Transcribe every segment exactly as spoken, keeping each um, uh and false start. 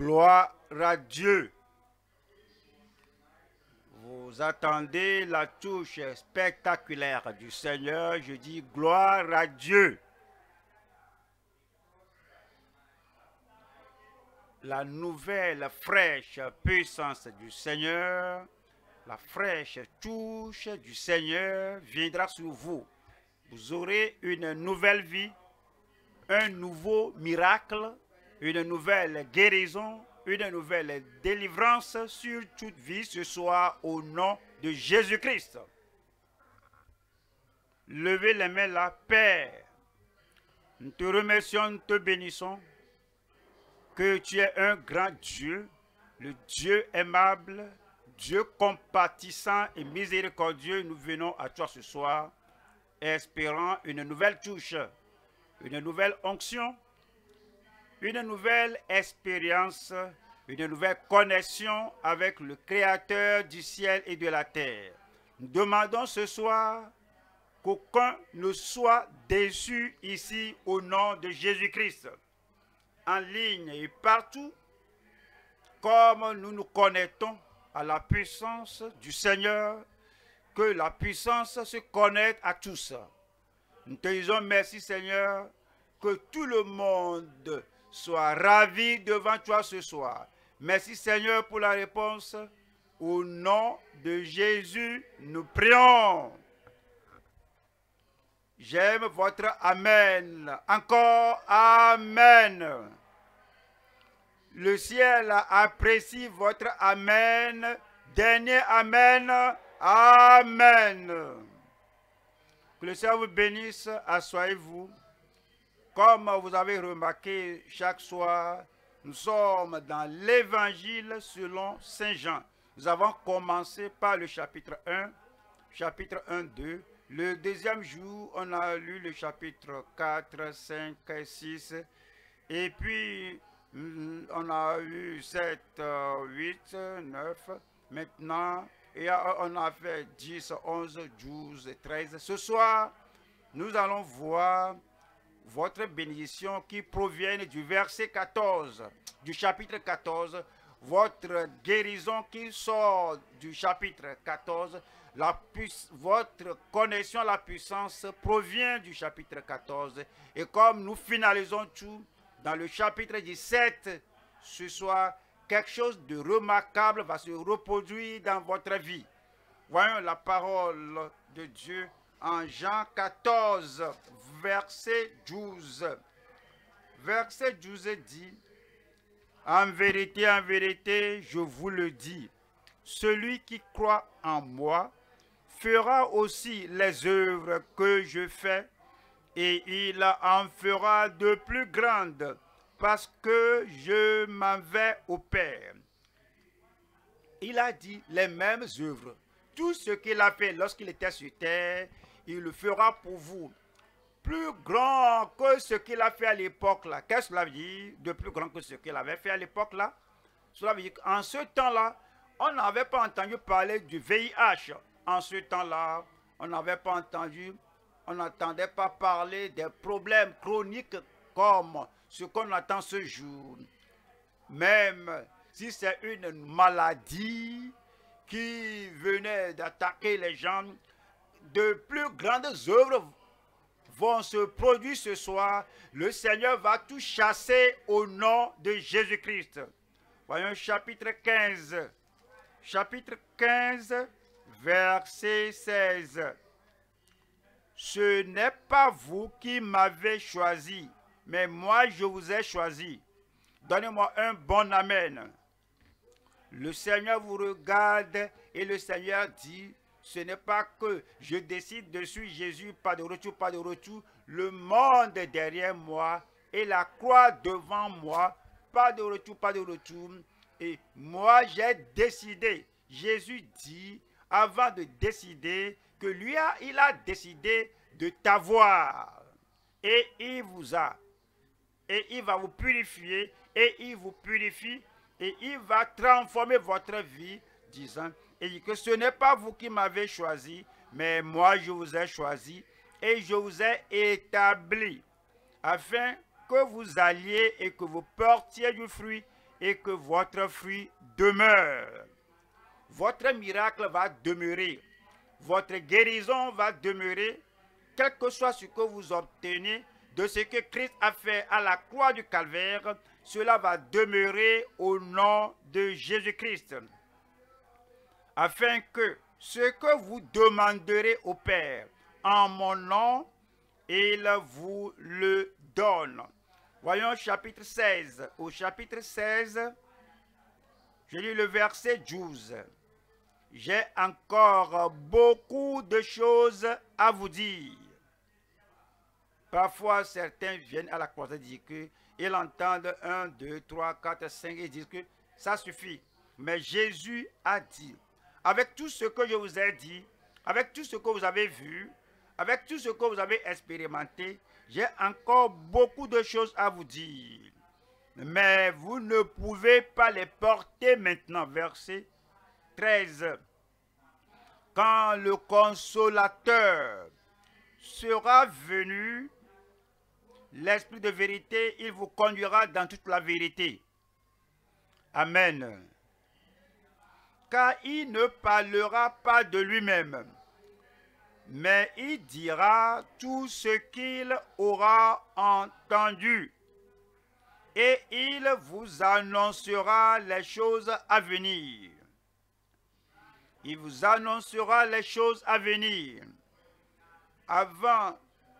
Gloire à Dieu. Vous attendez la touche spectaculaire du Seigneur. Je dis gloire à Dieu. La nouvelle fraîche puissance du Seigneur, la fraîche touche du Seigneur viendra sur vous. Vous aurez une nouvelle vie, un nouveau miracle, une nouvelle guérison, une nouvelle délivrance sur toute vie ce soir au nom de Jésus-Christ. Levez les mains là, Père. Nous te remercions, nous te bénissons que tu es un grand Dieu, le Dieu aimable, Dieu compatissant et miséricordieux. Nous venons à toi ce soir, espérant une nouvelle touche, une nouvelle onction, une nouvelle expérience, une nouvelle connexion avec le Créateur du ciel et de la terre. Nous demandons ce soir qu'aucun ne soit déçu ici au nom de Jésus-Christ, en ligne et partout, comme nous nous connectons à la puissance du Seigneur, que la puissance se connecte à tous. Nous te disons merci Seigneur, que tout le monde soit ravi devant toi ce soir. Merci Seigneur pour la réponse. Au nom de Jésus, nous prions. J'aime votre Amen. Encore Amen. Le ciel apprécie votre Amen. Dernier Amen. Amen. Que le Seigneur vous bénisse. Asseyez-vous. Comme vous avez remarqué chaque soir, nous sommes dans l'évangile selon Saint Jean. Nous avons commencé par le chapitre un, chapitre un, deux. Le deuxième jour, on a lu le chapitre quatre, cinq, six. Et puis, on a lu sept, huit, neuf. Maintenant, et on a fait dix, onze, douze, treize. Ce soir, nous allons voir votre bénédiction qui provient du verset quatorze, du chapitre quatorze, votre guérison qui sort du chapitre quatorze, la votre connexion à la puissance provient du chapitre quatorze. Et comme nous finalisons tout dans le chapitre dix-sept, ce soir, quelque chose de remarquable va se reproduire dans votre vie. Voyons la parole de Dieu en Jean quatorze, verset douze. Verset douze dit, « En vérité, en vérité, je vous le dis, celui qui croit en moi fera aussi les œuvres que je fais, et il en fera de plus grandes, parce que je m'en vais au Père. » Il a dit les mêmes œuvres. Tout ce qu'il a fait lorsqu'il était sur terre, il le fera pour vous. Plus grand que ce qu'il a fait à l'époque là. Qu'est-ce que cela veut dire? De plus grand que ce qu'il avait fait à l'époque là. Cela veut dire qu'en ce temps-là, on n'avait pas entendu parler du V I H. En ce temps-là, on n'avait pas entendu, on n'entendait pas parler des problèmes chroniques comme ce qu'on attend ce jour. Même si c'est une maladie qui venait d'attaquer les gens, de plus grandes œuvres vont se produire ce soir. Le Seigneur va tout chasser au nom de Jésus-Christ. Voyons chapitre quinze. Chapitre quinze, verset seize. Ce n'est pas vous qui m'avez choisi, mais moi je vous ai choisi. Donnez-moi un bon amen. Le Seigneur vous regarde et le Seigneur dit, ce n'est pas que je décide de suivre Jésus, pas de retour, pas de retour. Le monde est derrière moi et la croix devant moi, pas de retour, pas de retour. Et moi j'ai décidé, Jésus dit, avant de décider, que lui, a, il a décidé de t'avoir. Et il vous a. Et il va vous purifier, et il vous purifie, et il va transformer votre vie, disant, et dit que ce n'est pas vous qui m'avez choisi, mais moi je vous ai choisi, et je vous ai établi, afin que vous alliez et que vous portiez du fruit, et que votre fruit demeure. Votre miracle va demeurer. Votre guérison va demeurer. Quel que soit ce que vous obtenez de ce que Christ a fait à la croix du Calvaire, cela va demeurer au nom de Jésus-Christ. Afin que ce que vous demanderez au Père en mon nom, il vous le donne. Voyons chapitre seize. Au chapitre seize, je lis le verset douze. J'ai encore beaucoup de choses à vous dire. Parfois, certains viennent à la croisade et disent qu'ils entendent un, deux, trois, quatre, cinq et disent que ça suffit. Mais Jésus a dit, avec tout ce que je vous ai dit, avec tout ce que vous avez vu, avec tout ce que vous avez expérimenté, j'ai encore beaucoup de choses à vous dire. Mais vous ne pouvez pas les porter maintenant. Verset treize. Quand le consolateur sera venu, l'Esprit de vérité, il vous conduira dans toute la vérité. Amen. Car il ne parlera pas de lui-même, mais il dira tout ce qu'il aura entendu. Et il vous annoncera les choses à venir. Il vous annoncera les choses à venir. Avant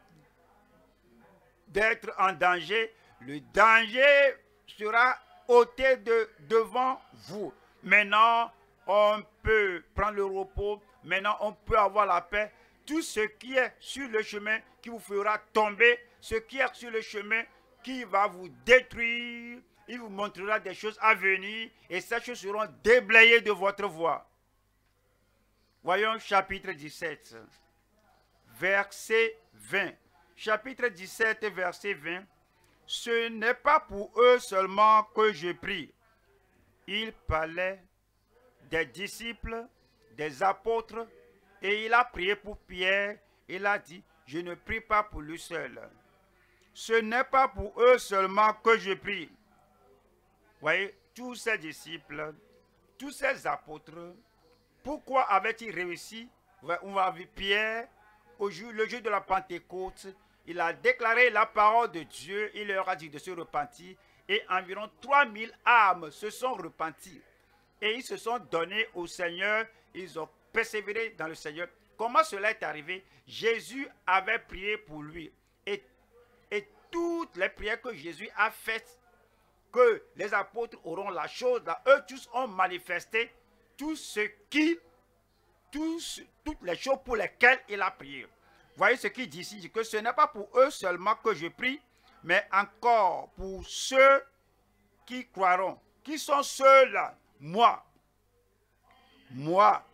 d'être en danger, le danger sera ôté de devant vous. Maintenant, on peut prendre le repos. Maintenant, on peut avoir la paix. Tout ce qui est sur le chemin qui vous fera tomber, ce qui est sur le chemin qui va vous détruire, il vous montrera des choses à venir et ces choses seront déblayées de votre voie. Voyons chapitre dix-sept, verset vingt. Chapitre dix-sept, verset vingt. Ce n'est pas pour eux seulement que je prie. Il parlait des disciples, des apôtres, et il a prié pour Pierre. Il a dit, je ne prie pas pour lui seul. Ce n'est pas pour eux seulement que je prie. Voyez, tous ces disciples, tous ces apôtres, pourquoi avaient-ils réussi? On va voir Pierre, au jour, le jour de la Pentecôte, il a déclaré la parole de Dieu, il leur a dit de se repentir, et environ trois mille âmes se sont repenties. Et ils se sont donnés au Seigneur, ils ont persévéré dans le Seigneur. Comment cela est arrivé? Jésus avait prié pour lui. Et, et toutes les prières que Jésus a faites, que les apôtres auront la chose, là, eux tous ont manifesté tout ce qui, tous, toutes les choses pour lesquelles il a prié. Voyez ce qu'il dit ici, dit que ce n'est pas pour eux seulement que je prie, mais encore pour ceux qui croiront. Qui sont ceux-là? Moi. Moi.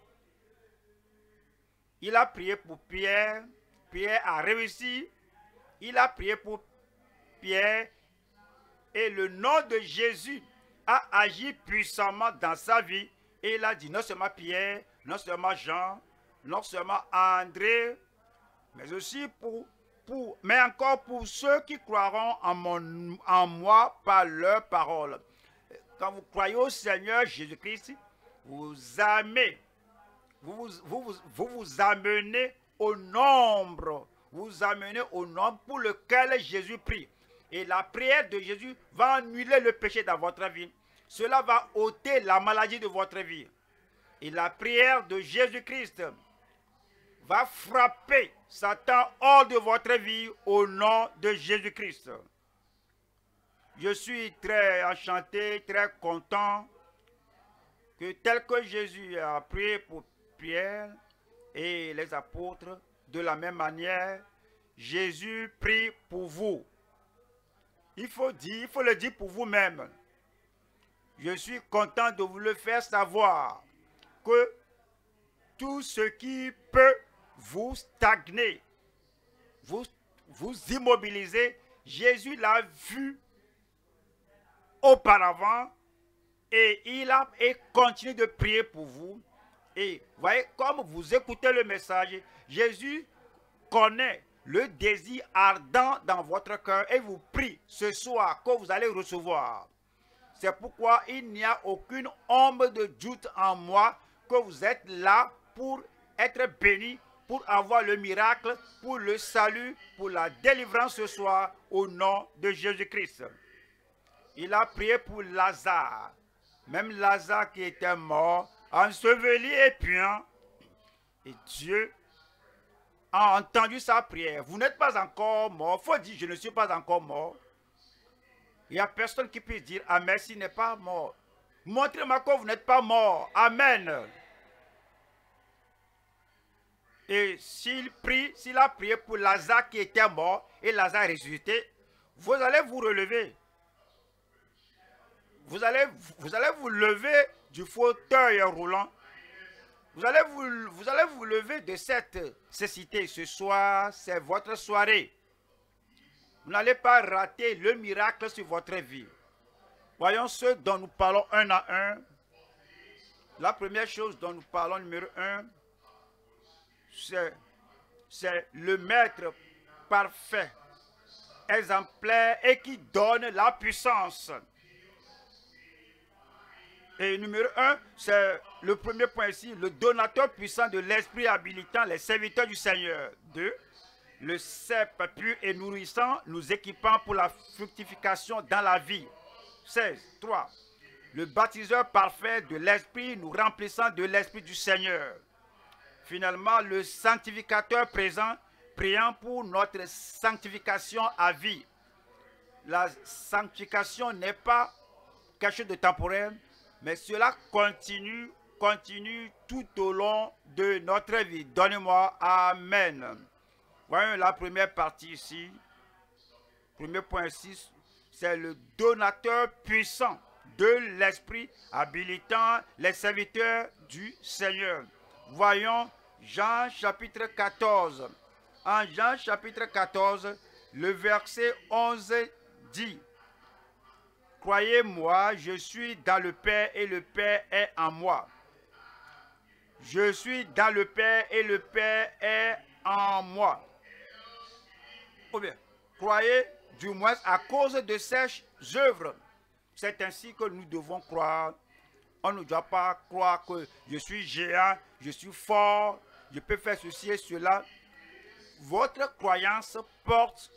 Il a prié pour Pierre. Pierre a réussi. Il a prié pour Pierre. Et le nom de Jésus a agi puissamment dans sa vie. Et il a dit non seulement Pierre, non seulement Jean, non seulement André, mais aussi pour, pour, mais encore pour ceux qui croiront en, mon, en moi par leur parole. Quand vous croyez au Seigneur Jésus-Christ, vous amenez, vous vous, vous, vous vous amenez au nombre, vous vous amenez au nombre pour lequel Jésus prie. Et la prière de Jésus va annuler le péché dans votre vie. Cela va ôter la maladie de votre vie. Et la prière de Jésus-Christ va frapper Satan hors de votre vie au nom de Jésus-Christ. Je suis très enchanté, très content que tel que Jésus a prié pour Pierre et les apôtres, de la même manière, Jésus prie pour vous. Il faut dire, il faut le dire pour vous-même. Je suis content de vous le faire savoir que tout ce qui peut vous stagner, vous, vous immobiliser, Jésus l'a vu auparavant et il a et continue de prier pour vous. Et voyez, comme vous écoutez le message, Jésus connaît le désir ardent dans votre cœur et vous prie ce soir que vous allez recevoir. C'est pourquoi il n'y a aucune ombre de doute en moi que vous êtes là pour être béni, pour avoir le miracle, pour le salut, pour la délivrance ce soir, au nom de Jésus-Christ. Il a prié pour Lazare, même Lazare qui était mort, enseveli et puant. Et Dieu a entendu sa prière. Vous n'êtes pas encore mort. Il faut dire, je ne suis pas encore mort. Il n'y a personne qui puisse dire, Amen, s'il n'est pas mort. Montrez-moi que vous n'êtes pas mort. Amen. Et s'il prie, s'il a prié pour Lazare qui était mort, et Lazare est ressuscité, vous allez vous relever. Vous allez, vous allez vous lever du fauteuil roulant. Vous allez vous, vous allez vous lever de cette cécité. Ce soir, c'est votre soirée. Vous n'allez pas rater le miracle sur votre vie. Voyons ce dont nous parlons un à un. La première chose dont nous parlons, numéro un, c'est le maître parfait, exemplaire et qui donne la puissance. Et numéro un, c'est le premier point ici, le donateur puissant de l'esprit habilitant les serviteurs du Seigneur. Deux, le cep pur et nourrissant, nous équipant pour la fructification dans la vie. seize. Trois, le baptiseur parfait de l'esprit, nous remplissant de l'esprit du Seigneur. Finalement, le sanctificateur présent, priant pour notre sanctification à vie. La sanctification n'est pas quelque chose de temporaire, mais cela continue, continue tout au long de notre vie. Donnez-moi Amen. Voyons la première partie ici. Premier point six, c'est le donateur puissant de l'esprit, habilitant les serviteurs du Seigneur. Voyons Jean chapitre quatorze. En Jean chapitre quatorze, le verset onze dit: Croyez-moi, je suis dans le Père et le Père est en moi. Je suis dans le Père et le Père est en moi. Ou bien, croyez du moins à cause de ces œuvres. C'est ainsi que nous devons croire. On ne doit pas croire que je suis géant, je suis fort, je peux faire ceci et cela. Votre croyance porte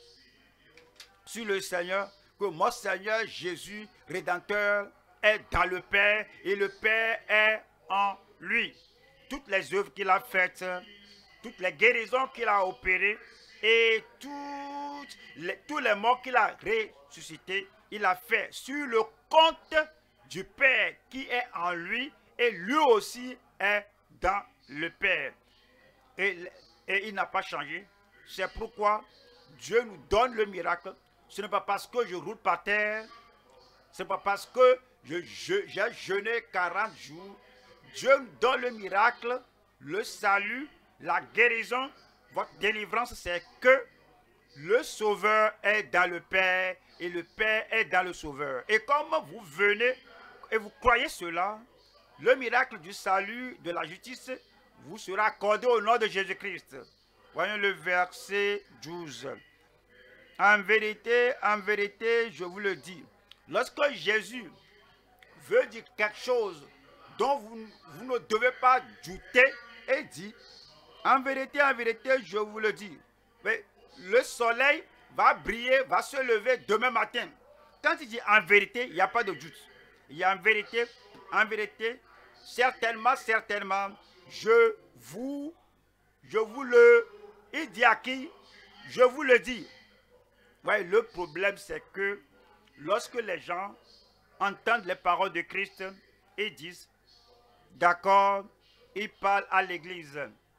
sur le Seigneur, que mon Seigneur Jésus, Rédempteur, est dans le Père et le Père est en lui. Toutes les œuvres qu'il a faites, toutes les guérisons qu'il a opérées et toutes les, tous les morts qu'il a ressuscités, il a fait sur le compte du Père qui est en lui et lui aussi est dans le Père. Et, et il n'a pas changé. C'est pourquoi Dieu nous donne le miracle. Ce n'est pas parce que je roule par terre. Ce n'est pas parce que j'ai je, je, jeûné quarante jours. Dieu nous donne le miracle, le salut, la guérison. Votre délivrance, c'est que le Sauveur est dans le Père et le Père est dans le Sauveur. Et comme vous venez et vous croyez cela, le miracle du salut, de la justice, vous sera accordé au nom de Jésus-Christ. Voyons le verset douze. En vérité, en vérité, je vous le dis, lorsque Jésus veut dire quelque chose dont vous, vous ne devez pas douter, et dit, en vérité, en vérité, je vous le dis, mais le soleil va briller, va se lever demain matin. Quand il dit en vérité, il n'y a pas de doute. Il y a en vérité, en vérité, certainement, certainement, je vous, je vous le, il dit à qui? Je vous le dis. Ouais, le problème, c'est que lorsque les gens entendent les paroles de Christ et disent, d'accord, ils parlent à l'église,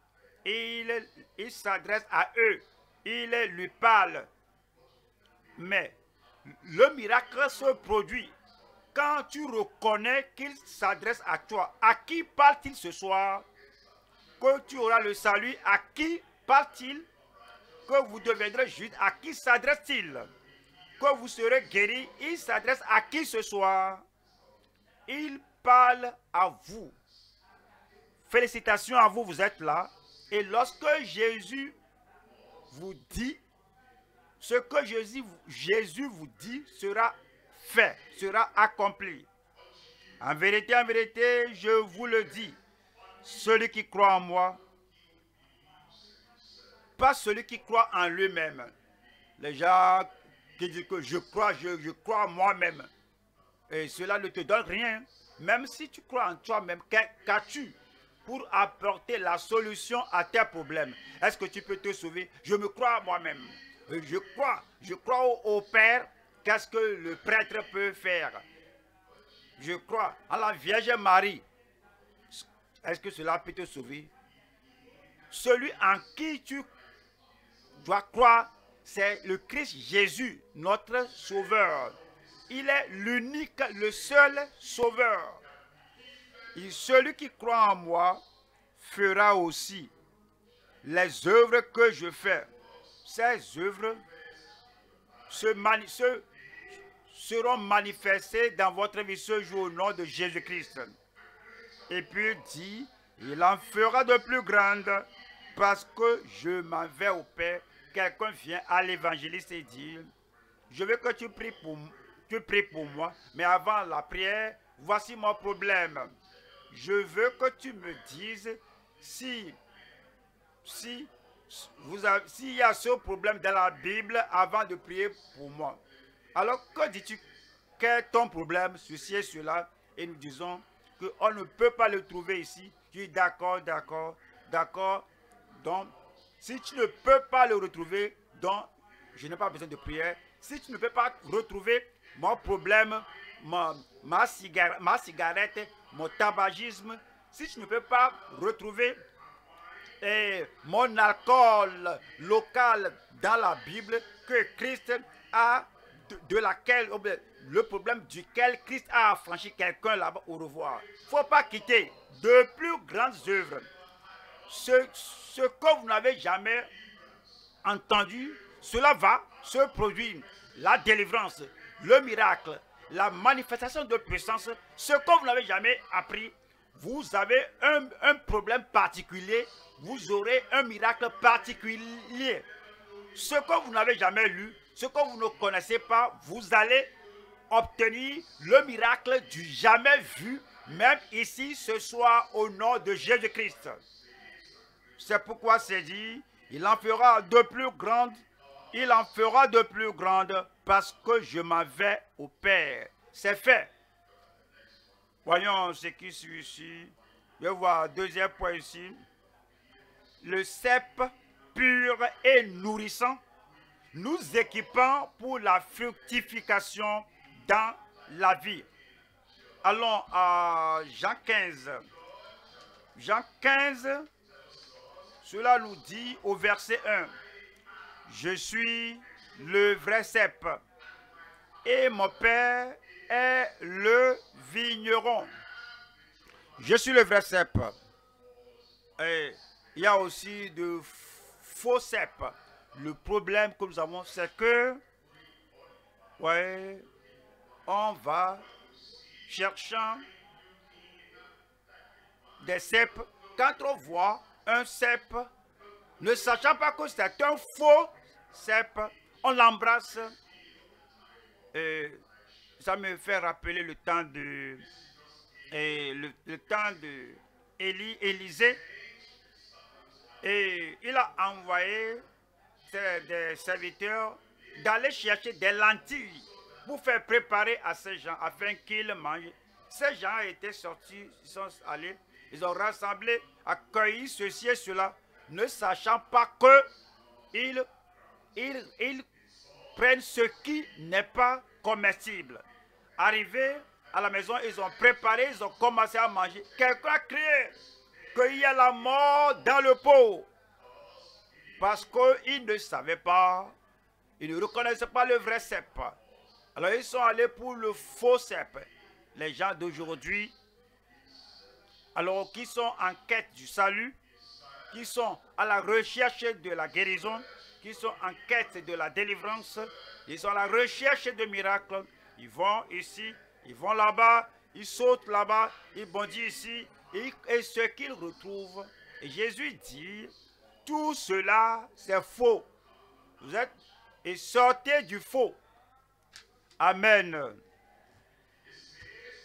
il, il s'adresse à eux, il lui parle, mais le miracle se produit quand tu reconnais qu'il s'adresse à toi. À qui parle-t-il ce soir? Que tu auras le salut, à qui parle-t-il? Que vous deviendrez juste, à qui s'adresse-t-il? Que vous serez guéri, il s'adresse à qui ce soir? Il parle à vous. Félicitations à vous, vous êtes là. Et lorsque Jésus vous dit, ce que Jésus, Jésus vous dit sera fait, sera accompli. En vérité, en vérité, je vous le dis, celui qui croit en moi, pas celui qui croit en lui-même. Les gens qui disent que je crois, je, je crois en moi-même. Et cela ne te donne rien. Même si tu crois en toi-même, qu'as-tu pour apporter la solution à tes problèmes? Est-ce que tu peux te sauver? Je me crois à moi-même. Je crois, je crois au, au Père. Qu'est-ce que le prêtre peut faire? Je crois à la Vierge Marie. Est-ce que cela peut te sauver? Celui en qui tu dois croire, c'est le Christ Jésus, notre Sauveur. Il est l'unique, le seul Sauveur. Et celui qui croit en moi fera aussi les œuvres que je fais. Ces œuvres se, mani se seront manifestées dans votre vie ce jour au nom de Jésus-Christ. Et puis dit, il en fera de plus grandes parce que je m'en vais au Père. Quelqu'un vient à l'évangéliste et dit, je veux que tu pries pour, tu pries pour moi, mais avant la prière, voici mon problème. Je veux que tu me dises si, si, vous avez, s'il y a ce problème dans la Bible avant de prier pour moi. Alors, que dis-tu? Quel est ton problème? Ceci et cela. Et nous disons qu'on ne peut pas le trouver ici. Tu dis d'accord, d'accord, d'accord. Donc, si tu ne peux pas le retrouver, donc je n'ai pas besoin de prière. Si tu ne peux pas retrouver mon problème, ma, ma, cigarette, ma cigarette, mon tabagisme, si tu ne peux pas retrouver eh, mon alcool local dans la Bible que Christ a, de, de laquelle, le problème duquel Christ a affranchi quelqu'un là-bas, au revoir. Il ne faut pas quitter de plus grandes œuvres. Ce, ce que vous n'avez jamais entendu, cela va se produire. La délivrance, le miracle, la manifestation de puissance, ce que vous n'avez jamais appris, vous avez un, un problème particulier, vous aurez un miracle particulier. Ce que vous n'avez jamais lu, ce que vous ne connaissez pas, vous allez obtenir le miracle du jamais vu, même ici ce soir au nom de Jésus-Christ. C'est pourquoi c'est dit, il en fera de plus grandes, il en fera de plus grandes parce que je m'en vais au Père. C'est fait. Voyons ce qui suit ici. Je vais voir deuxième point ici. Le cep pur et nourrissant, nous équipant pour la fructification dans la vie. Allons à Jean quinze. Jean quinze. Cela nous dit au verset un, je suis le vrai cep et mon Père est le vigneron. Je suis le vrai cep. Et il y a aussi de faux cep. Le problème que nous avons, c'est que, ouais, on va cherchant des cèpes. Quand on voit un cep, ne sachant pas que c'est un faux cep, on l'embrasse. Et ça me fait rappeler le temps de et le, le temps de Élie, Élisée. Et il a envoyé ses, des serviteurs d'aller chercher des lentilles pour faire préparer à ces gens afin qu'ils mangent. Ces gens étaient sortis, ils sont allés, ils ont rassemblé, accueilli ceci et cela, ne sachant pas que ils, ils, ils prennent ce qui n'est pas comestible. Arrivés à la maison, ils ont préparé, ils ont commencé à manger. Quelqu'un a crié qu'il y a la mort dans le pot. Parce qu'ils ne savaient pas, ils ne reconnaissaient pas le vrai cep. Alors ils sont allés pour le faux cep. Les gens d'aujourd'hui, alors qui sont en quête du salut, qui sont à la recherche de la guérison, qui sont en quête de la délivrance, ils sont à la recherche de miracles, ils vont ici, ils vont là-bas, ils sautent là-bas, ils bondissent ici, et, et ce qu'ils retrouvent, et Jésus dit, tout cela c'est faux. Vous êtes, et sortez du faux. Amen.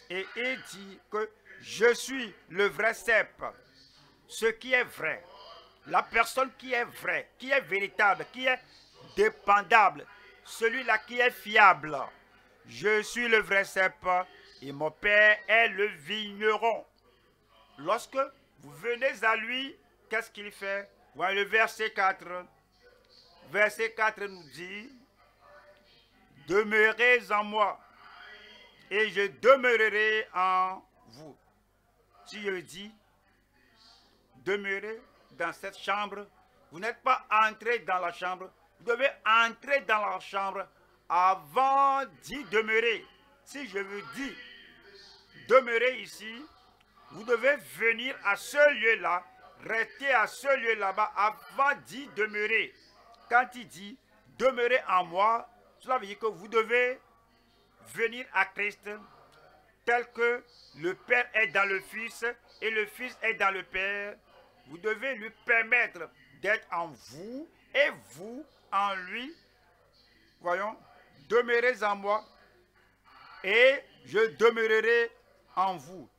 Et il dit que je suis le vrai cep, ce qui est vrai. La personne qui est vraie, qui est véritable, qui est dépendable, celui-là qui est fiable. Je suis le vrai cep et mon Père est le vigneron. Lorsque vous venez à lui, qu'est-ce qu'il fait? Voyez le verset quatre. Verset quatre nous dit, demeurez en moi et je demeurerai en vous. Si je dis, demeurez dans cette chambre, vous n'êtes pas entré dans la chambre, vous devez entrer dans la chambre avant d'y demeurer. Si je vous dis demeurer ici, vous devez venir à ce lieu-là, rester à ce lieu là-bas avant d'y demeurer. Quand il dit demeurer en moi, cela veut dire que vous devez venir à Christ tel que le Père est dans le Fils et le Fils est dans le Père. Vous devez lui permettre d'être en vous et vous en lui. Voyons, demeurez en moi et je demeurerai en vous.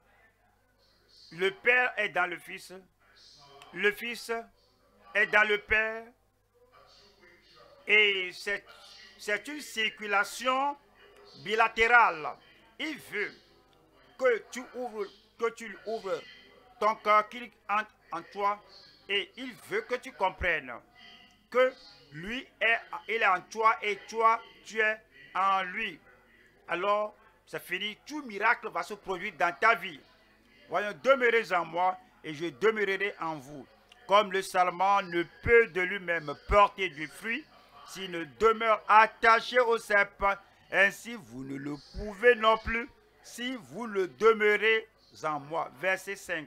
Le Père est dans le Fils, le Fils est dans le Père et c'est une circulation bilatérale. Il veut que tu ouvres, que tu ouvres ton cœur, qu'il entre en toi et il veut que tu comprennes que lui est, il est en toi et toi tu es en lui. Alors c'est fini, tout miracle va se produire dans ta vie. Voyons, demeurez en moi et je demeurerai en vous. Comme le sarment ne peut de lui-même porter du fruit s'il ne demeure attaché au cep, ainsi vous ne le pouvez non plus si vous le demeurez en moi. Verset cinq.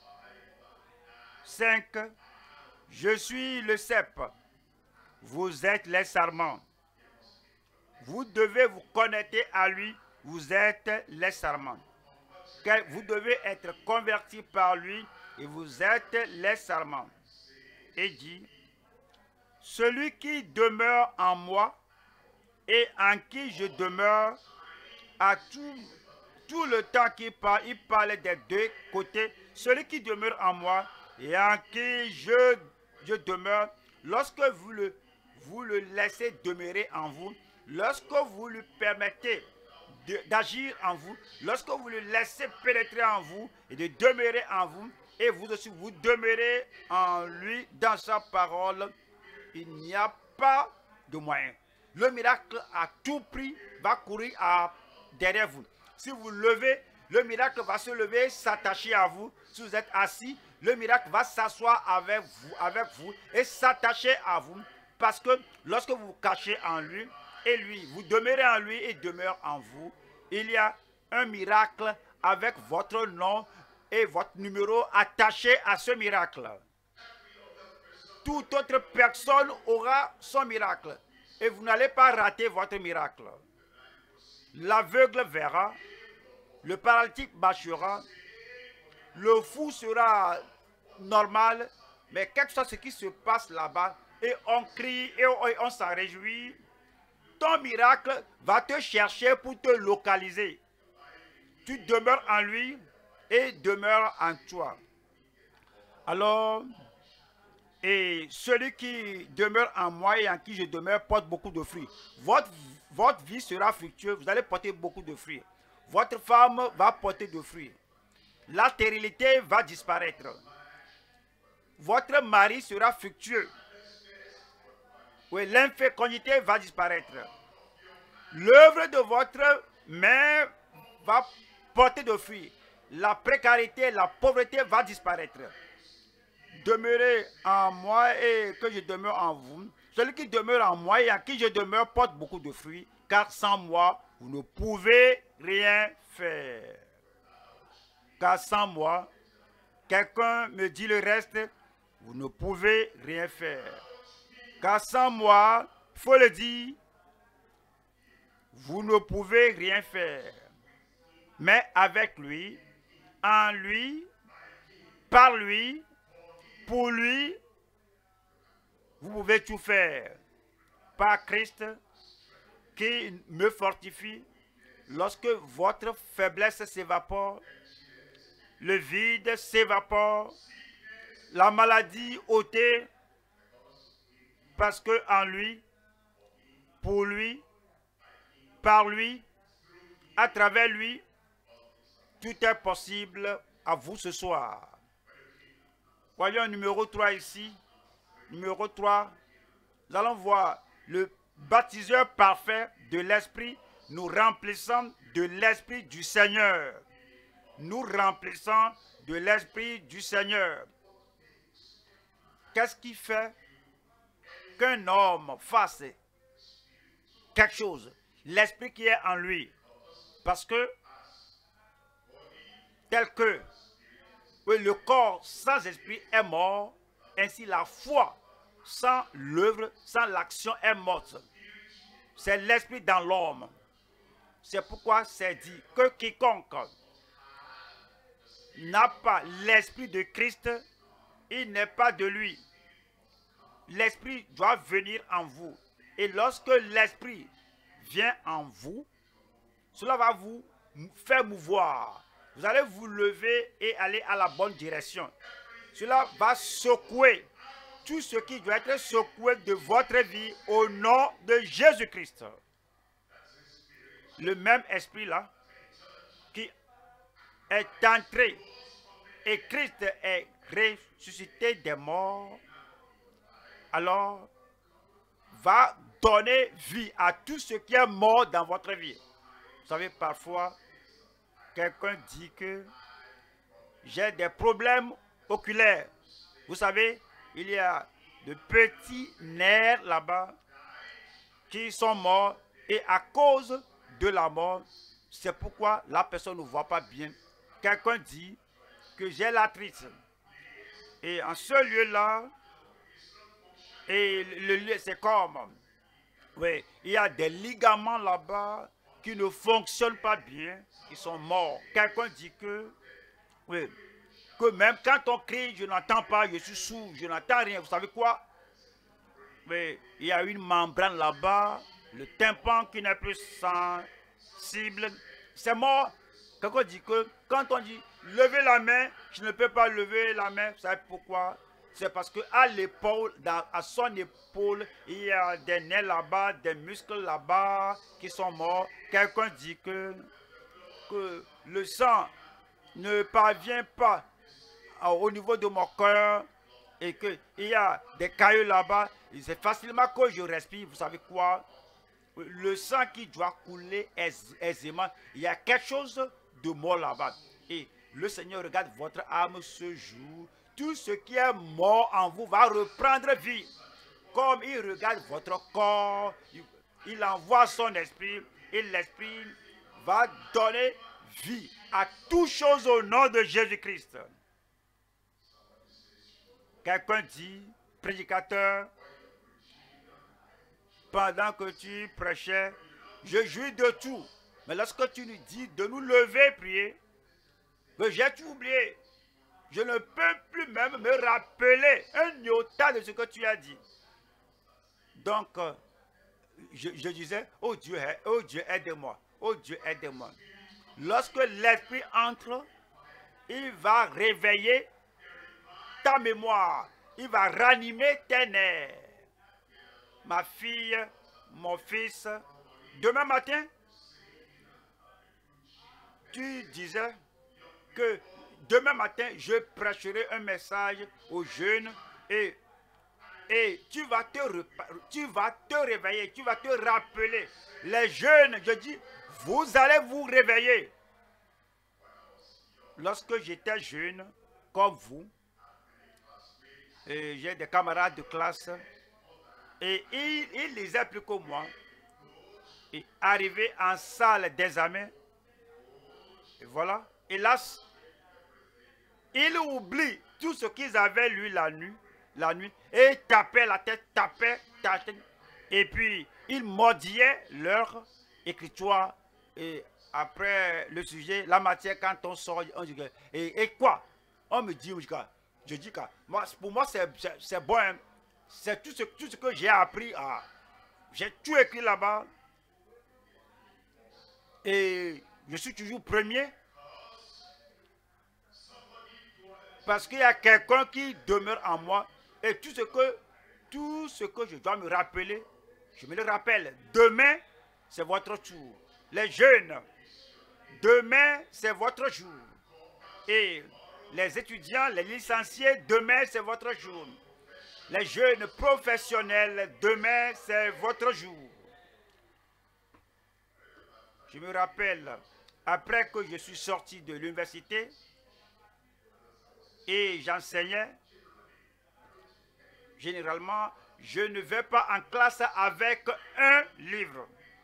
cinq. Je suis le cep, vous êtes les sarments. Vous devez vous connecter à lui, vous êtes les sarments. Vous devez être convertis par lui et vous êtes les sarments. Et dit, celui qui demeure en moi et en qui je demeure, à tout, tout le temps qu'il parle, il parlait des deux côtés. Celui qui demeure en moi et en qui je, je demeure, lorsque vous le, vous le laissez demeurer en vous, lorsque vous lui permettez d'agir en vous, lorsque vous le laissez pénétrer en vous et de demeurer en vous, et vous aussi vous demeurez en lui, dans sa parole, il n'y a pas de moyen. Le miracle à tout prix va courir à, derrière vous. Si vous levez, le miracle va se lever, s'attacher à vous. Si vous êtes assis, le miracle va s'asseoir avec vous, avec vous et s'attacher à vous. Parce que lorsque vous vous cachez en lui, et lui, vous demeurez en lui et demeure en vous, il y a un miracle avec votre nom et votre numéro attaché à ce miracle. Toute autre personne aura son miracle et vous n'allez pas rater votre miracle. L'aveugle verra, le paralytique marchera, le fou sera normal, mais quelque chose ce qui se passe là-bas, et on crie et on, on s'en réjouit, ton miracle va te chercher pour te localiser. Tu demeures en lui et demeure en toi. Alors, et celui qui demeure en moi et en qui je demeure porte beaucoup de fruits. Votre, votre vie sera fructueuse, vous allez porter beaucoup de fruits. Votre femme va porter de fruits. La stérilité va disparaître. Votre mari sera fructueux. Oui, l'infécondité va disparaître. L'œuvre de votre main va porter de fruits. La précarité, la pauvreté va disparaître. Demeurez en moi et que je demeure en vous. Celui qui demeure en moi et en qui je demeure porte beaucoup de fruits, car sans moi, vous ne pouvez rien faire. Car sans moi, quelqu'un me dit le reste, vous ne pouvez rien faire. Car sans moi, il faut le dire, vous ne pouvez rien faire. Mais avec lui, en lui, par lui, pour lui, vous pouvez tout faire. Par Christ qui me fortifie, lorsque votre faiblesse s'évapore, le vide s'évapore, la maladie ôtée, parce que en lui, pour lui, par lui, à travers lui, tout est possible à vous ce soir. Voyons numéro trois ici. Numéro trois, nous allons voir le baptiseur parfait de l'Esprit, nous remplissant de l'Esprit du Seigneur. Nous remplissant de l'Esprit du Seigneur. Qu'est-ce qui fait qu'un homme fasse quelque chose? L'Esprit qui est en lui. Parce que, tel que le corps sans esprit est mort, ainsi la foi sans l'œuvre, sans l'action est morte. C'est l'esprit dans l'homme. C'est pourquoi c'est dit que quiconque n'a pas l'esprit de Christ, il n'est pas de lui. L'esprit doit venir en vous. Et lorsque l'esprit vient en vous, cela va vous faire mouvoir. Vous allez vous lever et aller à la bonne direction. Cela va secouer tout ce qui doit être secoué de votre vie au nom de Jésus-Christ. Le même esprit-là qui est entré et Christ est ressuscité des morts, alors va donner vie à tout ce qui est mort dans votre vie. Vous savez, parfois, quelqu'un dit que j'ai des problèmes oculaires. Vous savez, il y a de petits nerfs là-bas qui sont morts et à cause de la mort, c'est pourquoi la personne ne voit pas bien. Quelqu'un dit que j'ai l'arthrite. Et en ce lieu-là, et le lieu, c'est comme, oui, il y a des ligaments là-bas qui ne fonctionnent pas bien, qui sont morts. Quelqu'un dit que, oui, que même quand on crie, je n'entends pas, je suis sourd, je n'entends rien. Vous savez quoi? Oui, il y a une membrane là-bas, le tympan qui n'est plus sensible, c'est mort. Quelqu'un dit que quand on dit levez la main, je ne peux pas lever la main. Vous savez pourquoi? C'est parce qu'à l'épaule, à son épaule, il y a des nerfs là-bas, des muscles là-bas qui sont morts. Quelqu'un dit que, que le sang ne parvient pas au niveau de mon cœur et qu'il y a des cailloux là-bas. C'est facilement que je respire. Vous savez quoi? Le sang qui doit couler aisément. Il y a quelque chose de mort là-bas. Et le Seigneur regarde votre âme ce jour. Tout ce qui est mort en vous va reprendre vie. Comme il regarde votre corps, il, il envoie son esprit et l'esprit va donner vie à toute chose au nom de Jésus-Christ. Quelqu'un dit, prédicateur, pendant que tu prêchais, je jouis de tout. Mais lorsque tu nous dis de nous lever et prier, j'ai tout oublié. Je ne peux plus même me rappeler un iota de ce que tu as dit. Donc, euh, je, je disais, oh Dieu, oh Dieu, aide-moi. Oh Dieu, aide-moi. Lorsque l'esprit entre, il va réveiller ta mémoire. Il va ranimer tes nerfs. Ma fille, mon fils, demain matin, tu disais que demain matin, je prêcherai un message aux jeunes et, et tu, vas te, tu vas te réveiller, tu vas te rappeler. Les jeunes, je dis, vous allez vous réveiller. Lorsque j'étais jeune, comme vous, j'ai des camarades de classe et ils, ils lisaient plus que moi. Et arrivé en salle d'examen, et voilà, hélas, ils oublient tout ce qu'ils avaient lu la nuit, la nuit, et tapaient la tête, tapaient, tapaient, et puis ils maudillaient leur écriture. Et après le sujet, la matière, quand on sort, on dit, et, et quoi? On me dit, je dis que moi, pour moi c'est bon, hein. C'est tout ce, tout ce que j'ai appris. Ah, j'ai tout écrit là-bas. Et je suis toujours premier. Parce qu'il y a quelqu'un qui demeure en moi. Et tout ce que, tout ce que je dois me rappeler, je me le rappelle. Demain, c'est votre tour. Les jeunes, demain, c'est votre jour. Et les étudiants, les licenciés, demain, c'est votre jour. Les jeunes professionnels, demain, c'est votre jour. Je me rappelle, après que je suis sorti de l'université et j'enseignais, généralement, je ne vais pas en classe avec un livre.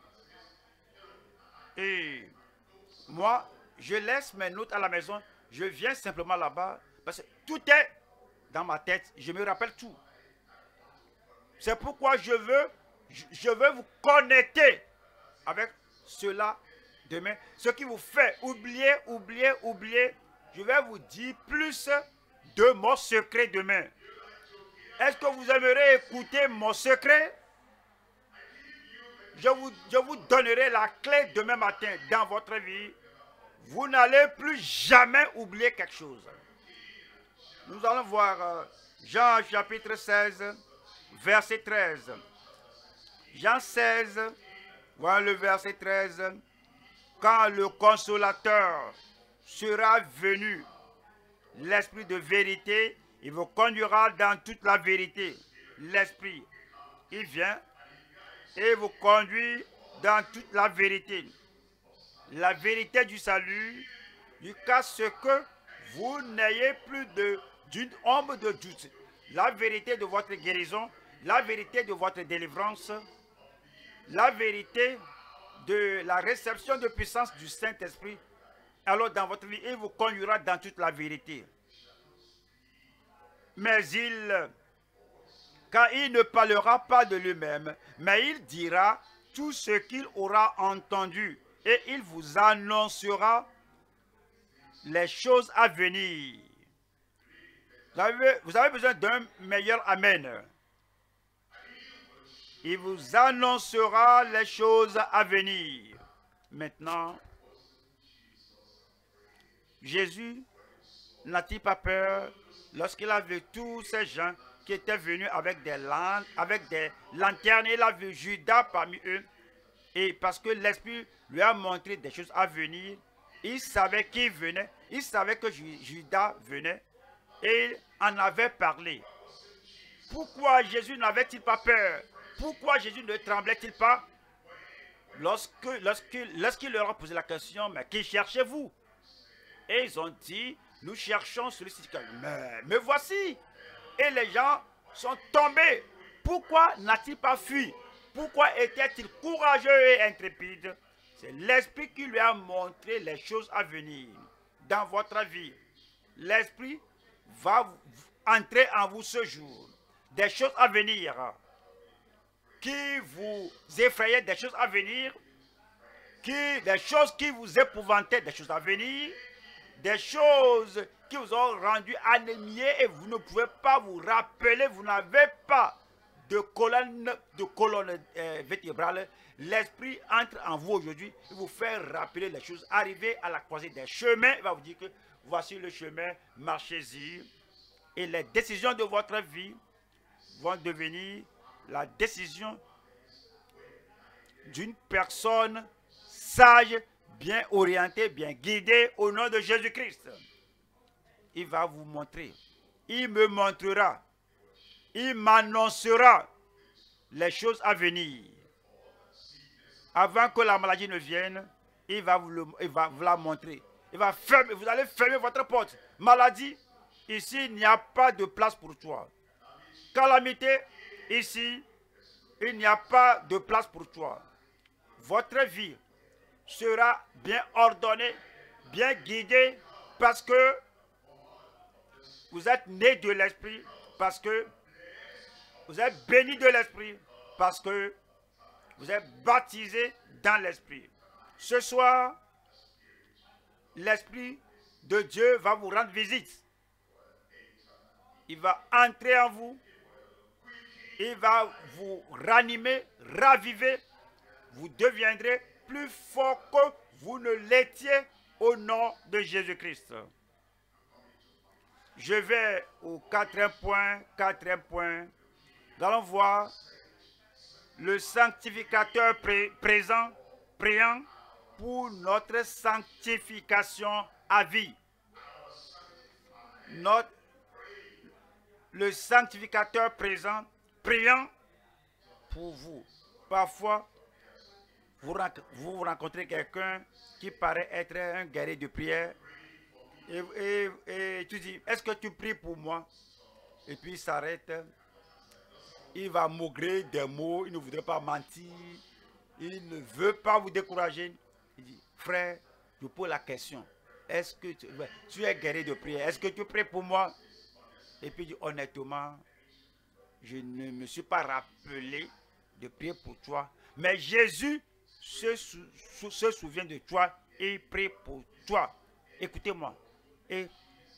Et moi, je laisse mes notes à la maison. Je viens simplement là-bas parce que tout est dans ma tête. Je me rappelle tout. C'est pourquoi je veux, je veux vous connecter avec cela demain. Ce qui vous fait oublier, oublier, oublier. Je vais vous dire plus de mon secret demain. Est-ce que vous aimeriez écouter mon secret? Je vous, je vous donnerai la clé demain matin dans votre vie. Vous n'allez plus jamais oublier quelque chose. Nous allons voir euh, Jean chapitre seize, verset treize. Jean seize, voilà le verset treize. Quand le consolateur sera venu, l'esprit de vérité, il vous conduira dans toute la vérité. L'esprit, il vient et vous conduit dans toute la vérité. La vérité du salut, jusqu'à ce que vous n'ayez plus d'une ombre de doute. La vérité de votre guérison, la vérité de votre délivrance, la vérité de la réception de puissance du Saint-Esprit. Alors dans votre vie, il vous conduira dans toute la vérité. Mais il, car il ne parlera pas de lui-même, mais il dira tout ce qu'il aura entendu et il vous annoncera les choses à venir. Vous avez, vous avez besoin d'un meilleur amen. Il vous annoncera les choses à venir. Maintenant, Jésus n'a-t-il pas peur lorsqu'il a vu tous ces gens qui étaient venus avec des, avec des lanternes? Il a vu Judas parmi eux. Et parce que l'Esprit lui a montré des choses à venir, il savait qui venait, il savait que Judas venait et il en avait parlé. Pourquoi Jésus n'avait-il pas peur? Pourquoi Jésus ne tremblait-il pas? Lorsque, lorsque, lorsqu'il leur a posé la question, mais qui cherchez-vous? Et ils ont dit, nous cherchons celui-ci. Mais me voici. Et les gens sont tombés. Pourquoi n'a-t-il pas fui? Pourquoi était-il courageux et intrépide? C'est l'Esprit qui lui a montré les choses à venir dans votre vie. L'Esprit va entrer en vous ce jour. Des choses à venir qui vous effrayaient, des choses à venir, qui, des choses qui vous épouvantaient, des choses à venir, des choses qui vous ont rendu anémiés et vous ne pouvez pas vous rappeler, vous n'avez pas de colonne, de colonne euh, vertébrale. L'Esprit entre en vous aujourd'hui, il vous fait rappeler les choses. Arrivez à la croisée des chemins, il va vous dire que voici le chemin, marchez-y. Et les décisions de votre vie vont devenir la décision d'une personne sage, bien orientée, bien guidée au nom de Jésus-Christ. Il va vous montrer, il me montrera, il m'annoncera les choses à venir. Avant que la maladie ne vienne, il va vous, le, il va vous la montrer. Il va fermer, vous allez fermer votre porte. Maladie, ici, il n'y a pas de place pour toi. Calamité, ici, il n'y a pas de place pour toi. Votre vie sera bien ordonnée, bien guidée, parce que vous êtes né de l'Esprit, parce que vous êtes béni de l'Esprit, parce que vous êtes baptisé dans l'Esprit. Ce soir, l'Esprit de Dieu va vous rendre visite. Il va entrer en vous. Il va vous ranimer, raviver. Vous deviendrez plus fort que vous ne l'étiez au nom de Jésus-Christ. Je vais au quatrième point, quatrième point. Nous allons voir le sanctificateur pré présent, priant pour notre sanctification à vie. Notre, le sanctificateur présent, priant pour vous. Parfois, vous, vous rencontrez quelqu'un qui paraît être un guerrier de prière et, et, et tu dis, est-ce que tu pries pour moi? Et puis il s'arrête, il va maugrer des mots, il ne voudrait pas mentir, il ne veut pas vous décourager. Il dit, frère, je pose la question, est-ce que tu, tu es guerrier de prière, est-ce que tu pries pour moi? Et puis il dit, honnêtement, je ne me suis pas rappelé de prier pour toi, mais Jésus se, sou, se souvient de toi et prie pour toi. Écoutez-moi. Et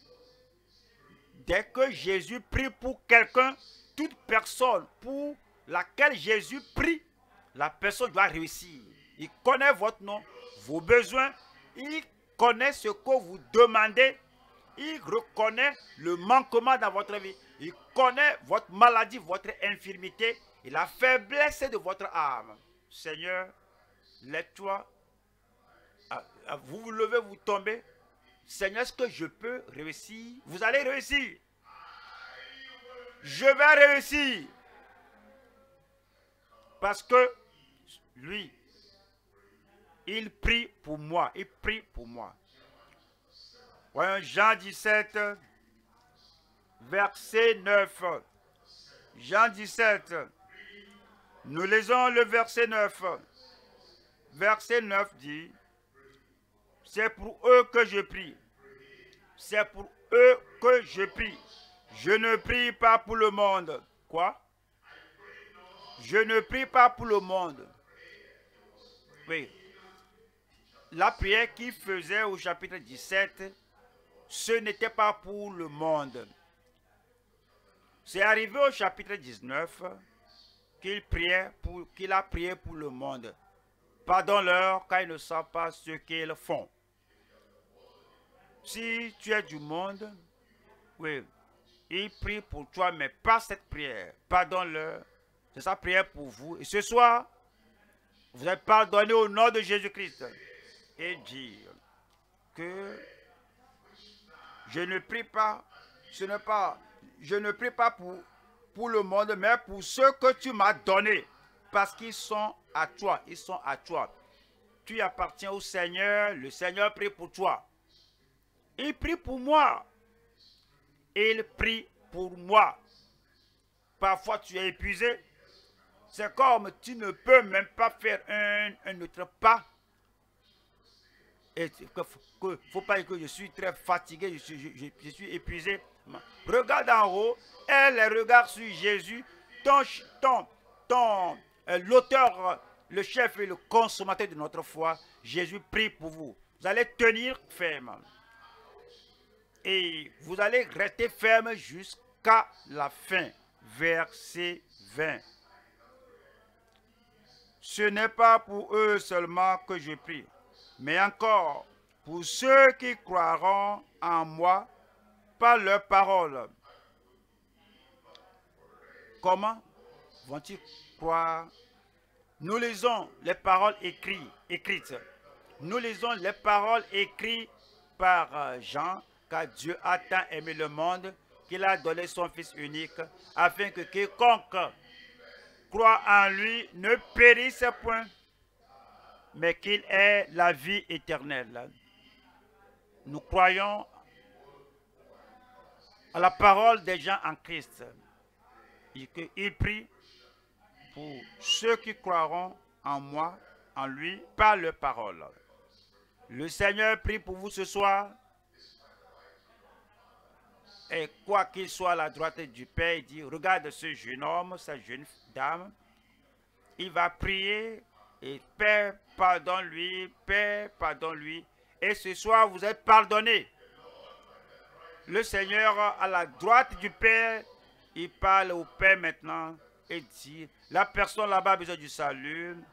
dès que Jésus prie pour quelqu'un, toute personne pour laquelle Jésus prie, la personne doit réussir. Il connaît votre nom, vos besoins, il connaît ce que vous demandez, il reconnaît le manquement dans votre vie, il connaît votre maladie, votre infirmité et la faiblesse de votre âme. Seigneur, lève-toi, vous vous levez, vous tombez. Seigneur, est-ce que je peux réussir? Vous allez réussir. Je vais réussir. Parce que lui, il prie pour moi. Il prie pour moi. Voyons Jean dix-sept, verset neuf. Jean dix-sept. Nous lisons le verset neuf. Verset neuf dit, c'est pour eux que je prie. C'est pour eux que je prie. Je ne prie pas pour le monde. Quoi? Je ne prie pas pour le monde. Oui. La prière qu'il faisait au chapitre dix-sept, ce n'était pas pour le monde. C'est arrivé au chapitre dix-neuf qu'il priait pour, qu'il a prié pour le monde. Pardonne-leur car ils ne savent pas ce qu'ils font. Si tu es du monde, oui, il prie pour toi, mais pas cette prière. Pardonne-leur. C'est sa prière pour vous. Et ce soir, vous êtes pardonné au nom de Jésus-Christ. Et dire que je ne prie pas, ce n'est pas, je ne prie pas pour, pour le monde, mais pour ceux que tu m'as donnés. Parce qu'ils sont à toi, ils sont à toi. Tu appartiens au Seigneur, le Seigneur prie pour toi. Il prie pour moi. Il prie pour moi. Parfois tu es épuisé. C'est comme tu ne peux même pas faire un, un autre pas. Et il ne faut pas dire que je suis très fatigué, je suis, je, je suis épuisé. Regarde en haut et les regards sur Jésus, ton, ton, ton euh, l'auteur, le chef et le consommateur de notre foi. Jésus prie pour vous. Vous allez tenir ferme. Et vous allez rester ferme jusqu'à la fin. Verset vingt. Ce n'est pas pour eux seulement que je prie, mais encore pour ceux qui croiront en moi par leur parole. Comment vont-ils croire? Nous lisons les paroles écrites, écrites. Nous lisons les paroles écrites par Jean, car Dieu a tant aimé le monde qu'il a donné son Fils unique, afin que quiconque croit en lui ne périsse point, mais qu'il ait la vie éternelle. Nous croyons à la parole des gens en Christ. Il prie pour ceux qui croiront en moi, en lui, par leur parole. Le Seigneur prie pour vous ce soir. Et quoi qu'il soit à la droite du Père, il dit, regarde ce jeune homme, cette jeune dame. Il va prier et Père, pardonne-lui, Père, pardonne-lui. Et ce soir, vous êtes pardonnés. Le Seigneur, à la droite du Père, il parle au Père maintenant et dit, la personne là-bas a besoin du salut.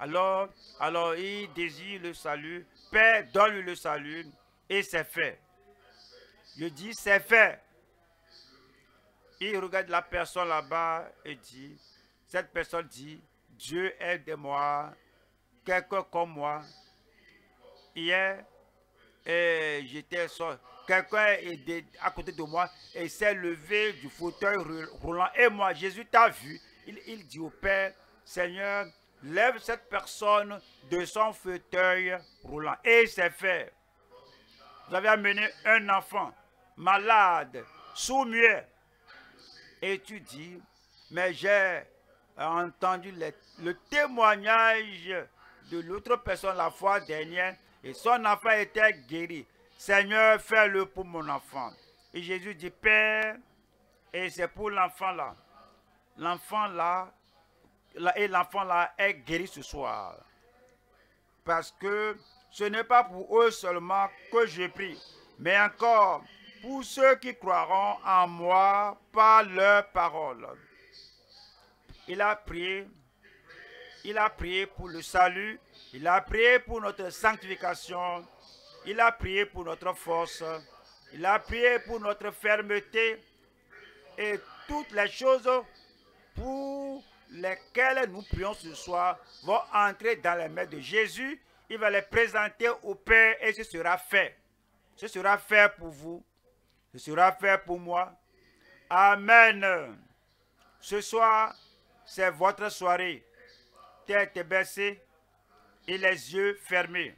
Alors, alors il désire le salut. Père, donne-lui le salut. Et c'est fait. Je dis, c'est fait. Il regarde la personne là-bas et dit, cette personne dit, Dieu aide-moi, quelqu'un comme moi. Hier, j'étais quelqu'un est à côté de moi et s'est levé du fauteuil roulant. Et moi, Jésus t'a vu. Il, il dit au Père, Seigneur, lève cette personne de son fauteuil roulant. Et c'est fait. Vous avez amené un enfant malade, sourd-muet. Et tu dis, mais j'ai entendu le, le témoignage de l'autre personne la fois dernière et son enfant était guéri. Seigneur, fais-le pour mon enfant. Et Jésus dit, Père, et c'est pour l'enfant là. L'enfant là, là, et l'enfant là est guéri ce soir. Parce que ce n'est pas pour eux seulement que je prie, mais encore pour ceux qui croiront en moi par leur parole. Il a prié, il a prié pour le salut, il a prié pour notre sanctification, il a prié pour notre force, il a prié pour notre fermeté et toutes les choses pour lesquelles nous prions ce soir vont entrer dans les mains de Jésus. Il va les présenter au Père et ce sera fait. Ce sera fait pour vous. Ce sera fait pour moi. Amen. Ce soir, c'est votre soirée. Tête baissée et les yeux fermés.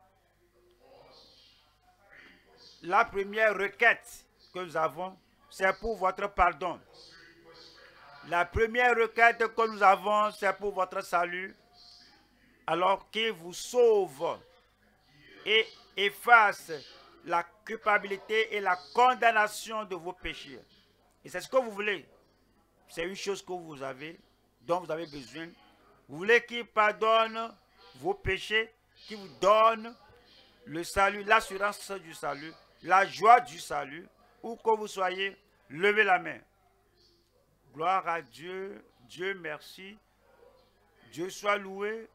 La première requête que nous avons, c'est pour votre pardon. La première requête que nous avons, c'est pour votre salut. Alors qu'il vous sauve et efface la culpabilité et la condamnation de vos péchés. Et c'est ce que vous voulez. C'est une chose que vous avez, dont vous avez besoin. Vous voulez qu'il pardonne vos péchés, qu'il vous donne le salut, l'assurance du salut, la joie du salut, où que vous soyez, levez la main. Gloire à Dieu, Dieu merci, Dieu soit loué.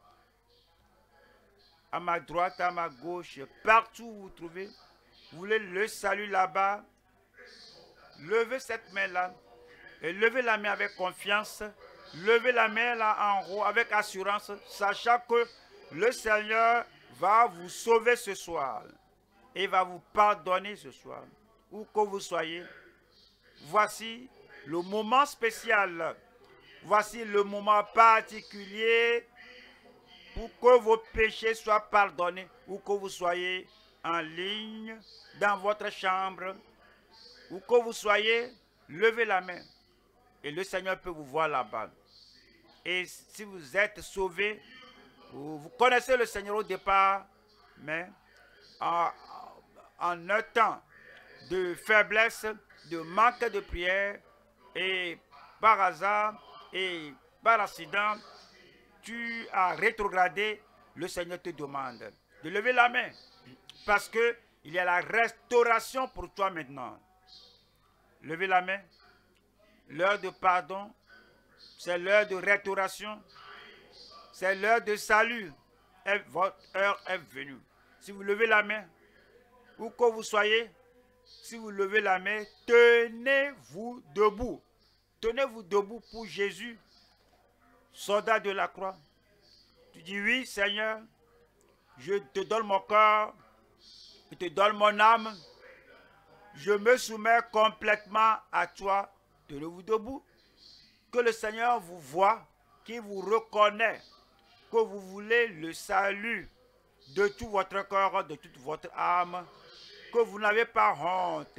À ma droite, à ma gauche, partout où vous vous trouvez, vous voulez le salut là-bas, levez cette main-là, et levez la main avec confiance, levez la main là en haut avec assurance, sachant que le Seigneur va vous sauver ce soir, et va vous pardonner ce soir, où que vous soyez. Voici le moment spécial, voici le moment particulier, pour que vos péchés soient pardonnés, ou que vous soyez en ligne, dans votre chambre, ou que vous soyez, levez la main. Et le Seigneur peut vous voir là-bas. Et si vous êtes sauvé, vous, vous connaissez le Seigneur au départ, mais en, en un temps de faiblesse, de manque de prière, et par hasard, et par accident, tu as rétrogradé, le Seigneur te demande de lever la main parce qu'il y a la restauration pour toi maintenant. Levez la main. L'heure de pardon, c'est l'heure de restauration, c'est l'heure de salut. Et votre heure est venue. Si vous levez la main, où que vous soyez, si vous levez la main, tenez-vous debout. Tenez-vous debout pour Jésus. Soldat de la croix, tu dis oui Seigneur, je te donne mon corps, je te donne mon âme, je me soumets complètement à toi. Tenez-vous debout, que le Seigneur vous voit, qu'il vous reconnaît, que vous voulez le salut de tout votre corps, de toute votre âme, que vous n'avez pas honte,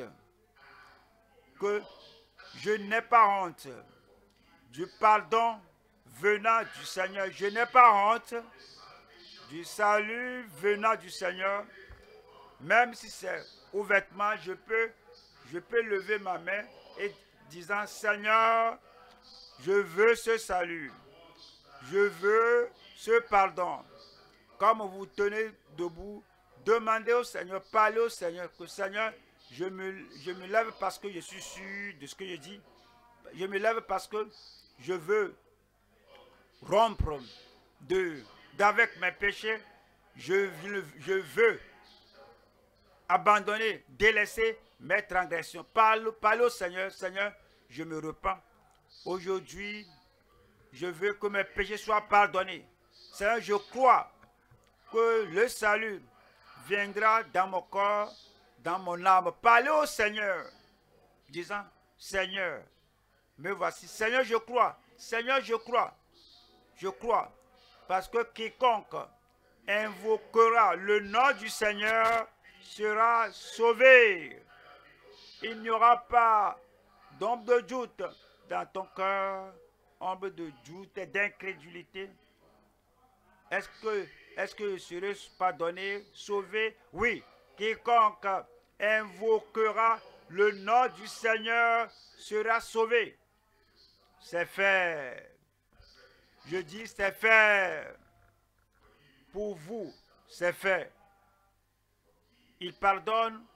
que je n'ai pas honte du pardon venant du Seigneur. Je n'ai pas honte du salut venant du Seigneur. Même si c'est ouvertement, je peux, je peux lever ma main et disant, Seigneur, je veux ce salut. Je veux ce pardon. Comme vous tenez debout, demandez au Seigneur, parlez au Seigneur, que Seigneur, je me, je me lève parce que je suis sûr de ce que je dis. Je me lève parce que je veux rompre de d'avec mes péchés, je, je veux abandonner, délaisser mes transgressions. Parle, parle au Seigneur. Seigneur, je me repens. Aujourd'hui, je veux que mes péchés soient pardonnés. Seigneur, je crois que le salut viendra dans mon corps, dans mon âme. Parlez au Seigneur, disant, Seigneur, me voici. Seigneur, je crois. Seigneur, je crois. Je crois. Parce que quiconque invoquera le nom du Seigneur sera sauvé. Il n'y aura pas d'ombre de doute dans ton cœur, ombre de doute et d'incrédulité. Est-ce que, est-ce que je serai pardonné, sauvé? Oui. Quiconque invoquera le nom du Seigneur sera sauvé. C'est fait. Je dis c'est fait. Pour vous, c'est fait. Il pardonne.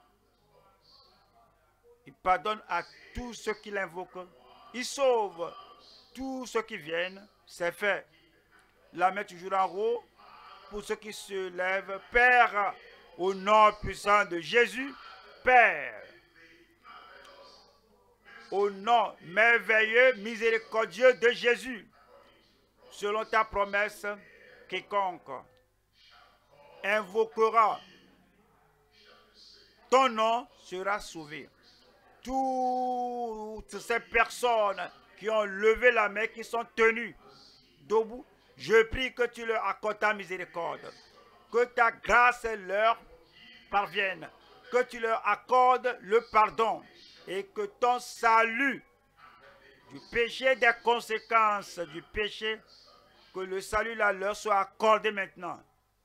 Il pardonne à tous ceux qui l'invoquent. Il sauve tous ceux qui viennent. C'est fait. La main toujours en haut pour ceux qui se lèvent. Père, au nom puissant de Jésus, Père, au nom merveilleux, miséricordieux de Jésus, selon ta promesse, quiconque invoquera ton nom sera sauvé. Toutes ces personnes qui ont levé la main, qui sont tenues debout, je prie que tu leur accordes ta miséricorde, que ta grâce leur parvienne, que tu leur accordes le pardon et que ton salut du péché, des conséquences du péché, que le salut là leur soit accordé maintenant.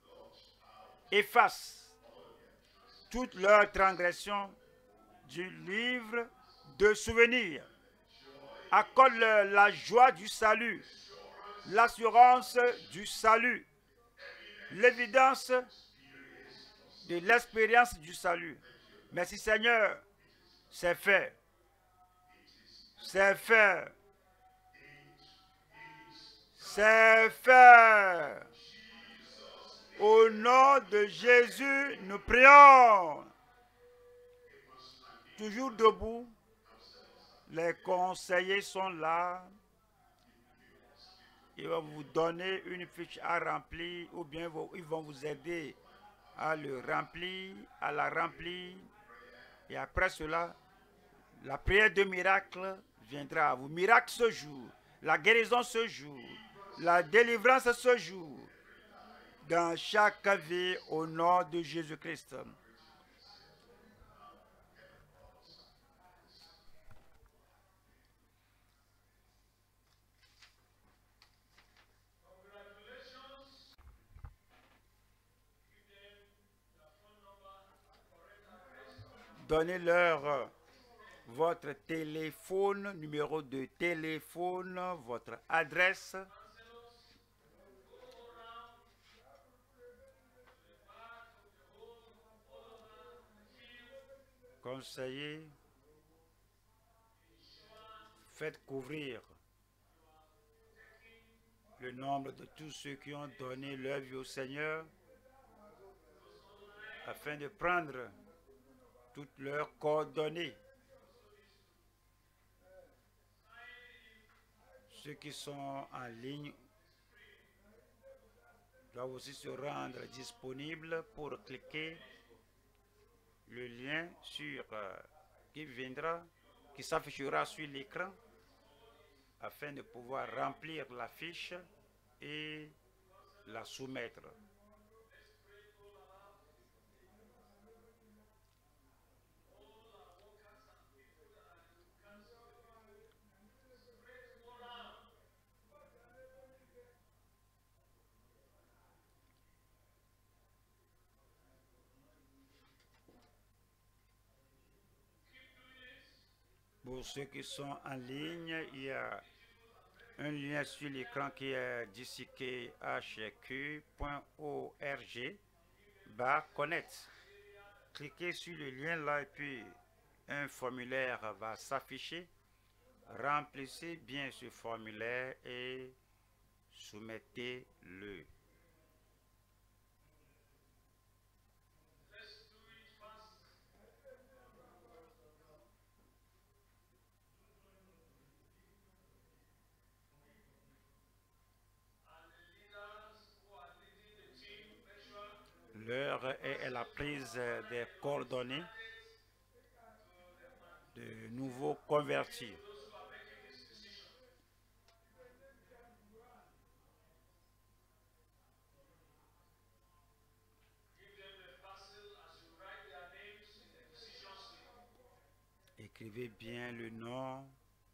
Efface toutes leurs transgressions du livre de souvenirs. Accorde-leur la joie du salut, l'assurance du salut, l'évidence de l'expérience du salut. Merci Seigneur, c'est fait. C'est fait. C'est fait. Au nom de Jésus, nous prions. Toujours debout, les conseillers sont là. Ils vont vous donner une fiche à remplir ou bien ils vont vous aider à le remplir, à la remplir. Et après cela, la prière de miracle viendra à vous. Miracle ce jour, la guérison ce jour, la délivrance ce jour, dans chaque vie au nom de Jésus-Christ. Donnez-leur votre téléphone, numéro de téléphone, votre adresse. Conseillez, faites couvrir le nombre de tous ceux qui ont donné leur vie au Seigneur afin de prendre toutes leurs coordonnées. Ceux qui sont en ligne doivent aussi se rendre disponibles pour cliquer le lien sur euh, qui viendra, qui s'affichera sur l'écran afin de pouvoir remplir la fiche et la soumettre. Pour ceux qui sont en ligne, il y a un lien sur l'écran qui est disqué h q point org barre connect. Cliquez sur le lien là et puis un formulaire va s'afficher. Remplissez bien ce formulaire et soumettez-le. la prise des coordonnées de nouveaux convertis. Écrivez bien le nom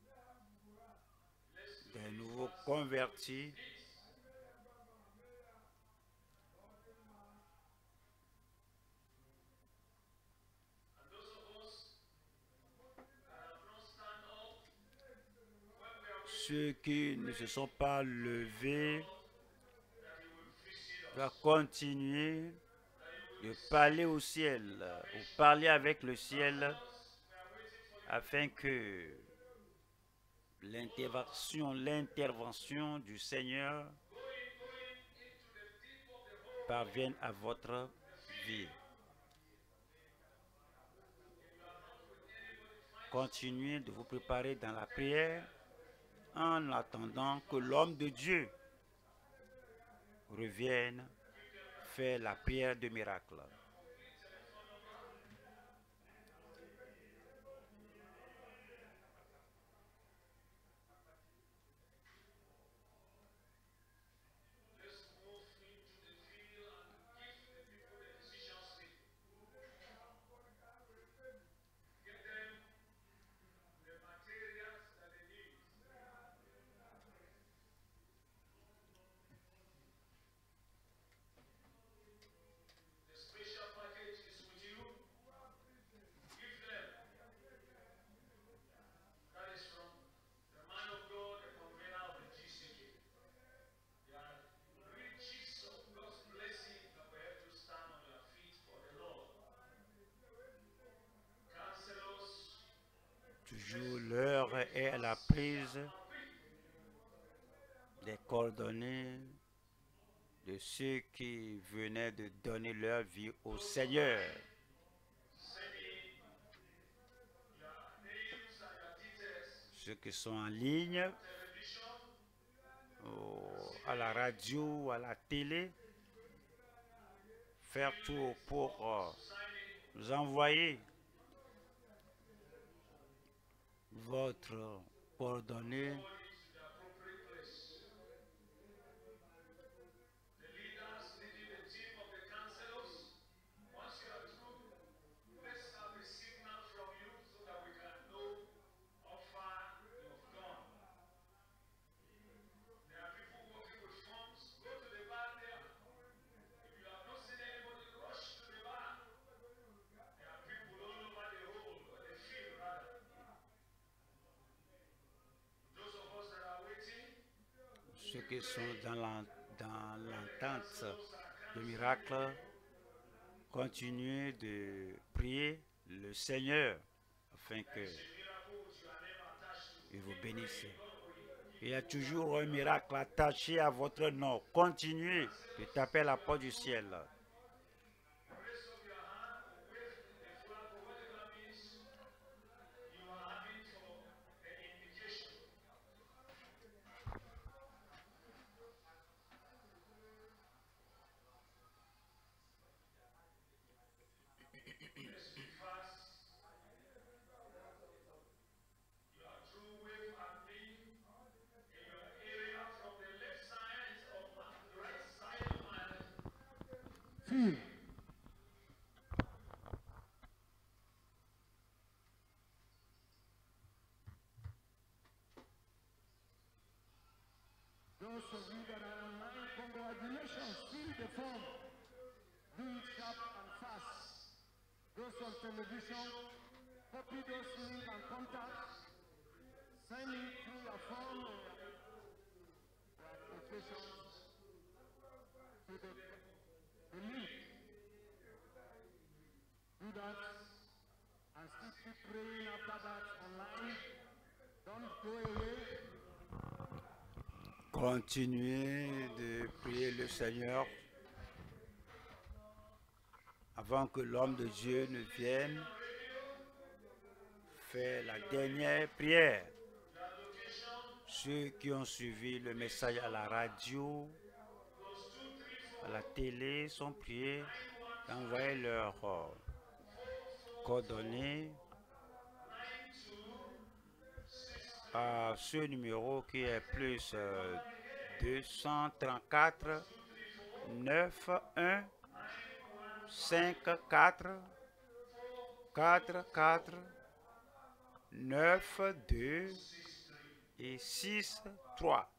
des nouveaux convertis. Ceux qui ne se sont pas levés doivent continuer de parler au ciel, ou parler avec le ciel, afin que l'intervention, l'intervention du Seigneur parvienne à votre vie. Continuez de vous préparer dans la prière en attendant que l'homme de Dieu revienne faire la prière de miracle. Toujours l'heure est à la prise des coordonnées de ceux qui venaient de donner leur vie au Seigneur. Ceux qui sont en ligne, à la radio, à la télé, faire tout pour nous envoyer votre coordonnée. Ceux qui sont dans l'attente de miracle, continuez de prier le Seigneur afin que il vous bénisse. Il y a toujours un miracle attaché à votre nom. Continuez de taper à la porte du ciel. Hmm. Those of you that are online, congratulations, fill the form. Do it sharp and fast. Those on television, copy those links and contacts. Send it through your phone or your applications to the, the link. Do that and still keep praying after that online. Don't go away. Continuez de prier le Seigneur avant que l'homme de Dieu ne vienne faire la dernière prière. Ceux qui ont suivi le message à la radio, à la télé, sont priés d'envoyer leurs euh, coordonnées à ce numéro qui est plus euh, deux cent trente-quatre neuf un cinq quatre quatre quatre neuf deux et six trois.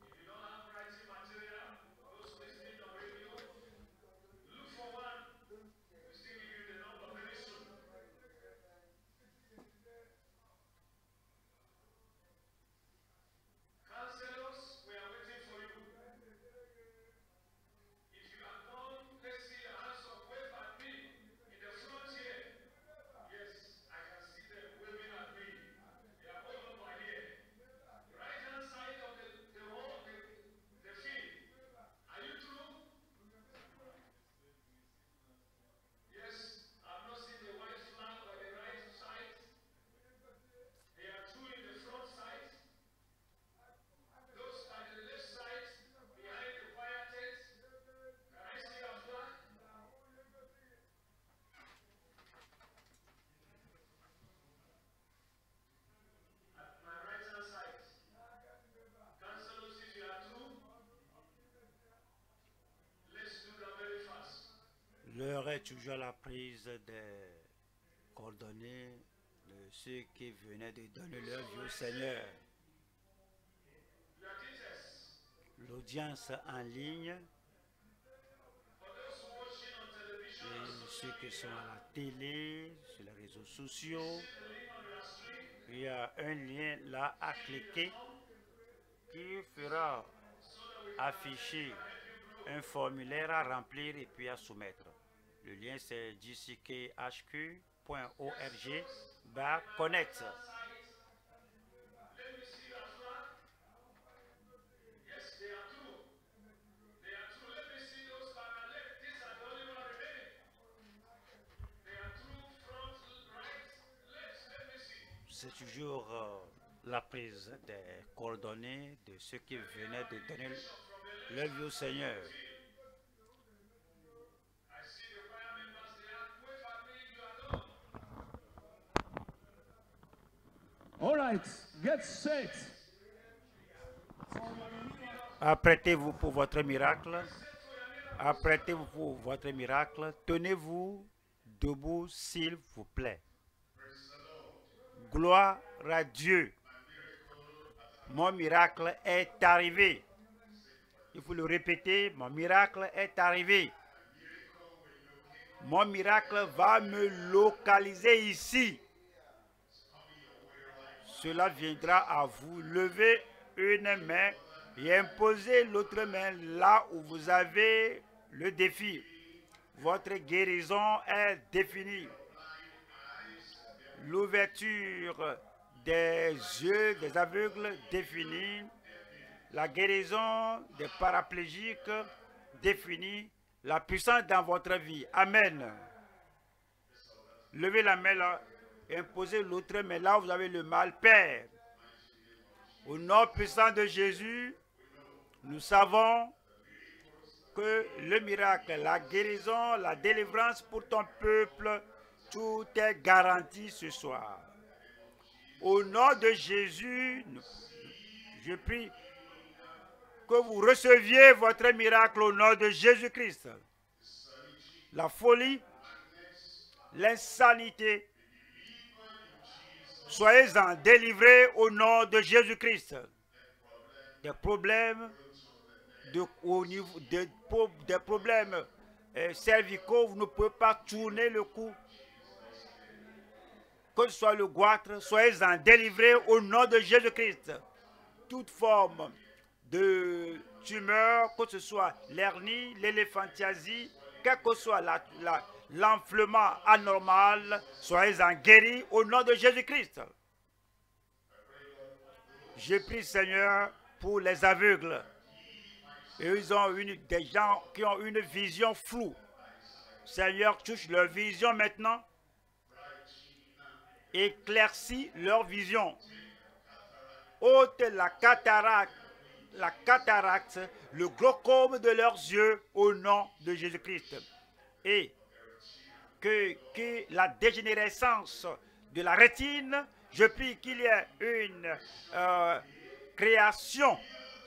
L'heure est toujours à la prise des coordonnées de ceux qui venaient de donner leur vie au Seigneur. L'audience en ligne et ceux qui sont à la télé, sur les réseaux sociaux, il y a un lien là à cliquer qui fera afficher un formulaire à remplir et puis à soumettre. Le lien c'est j c k h q point org barre connect. C'est toujours euh, la prise des coordonnées de ceux qui venaient de donner leur vie au Seigneur. All right, get set. Apprêtez-vous pour votre miracle. Apprêtez-vous pour votre miracle. Tenez-vous debout, s'il vous plaît. Gloire à Dieu. Mon miracle est arrivé. Il faut le répéter, mon miracle est arrivé. Mon miracle va me localiser ici. Cela viendra à vous. Levez une main et imposez l'autre main là où vous avez le défi. Votre guérison est définie. L'ouverture des yeux des aveugles définie. La guérison des paraplégiques définie. La puissance dans votre vie. Amen. Levez la main là. Imposez l'autre main là où vous avez le mal. Père, au nom puissant de Jésus, nous savons que le miracle, la guérison, la délivrance pour ton peuple, tout est garanti ce soir. Au nom de Jésus, je prie que vous receviez votre miracle au nom de Jésus-Christ. La folie, l'insanité, soyez-en délivrés au nom de Jésus-Christ. Des problèmes, de, au niveau de, des problèmes euh, cervicaux, vous ne pouvez pas tourner le cou. Que ce soit le goitre, soyez-en délivrés au nom de Jésus-Christ. Toute forme de tumeur, que ce soit l'hernie, l'éléphantiasie, quel que soit la, la, l'enflement anormal, soyez-en guéris au nom de Jésus-Christ. Je prie, Seigneur, pour les aveugles. Et ils ont une, des gens qui ont une vision floue. Seigneur, touche leur vision maintenant. Éclaircis leur vision. Ôte la cataracte, la cataracte, le glaucome de leurs yeux au nom de Jésus-Christ. Et que, que la dégénérescence de la rétine, je prie qu'il y ait une euh, création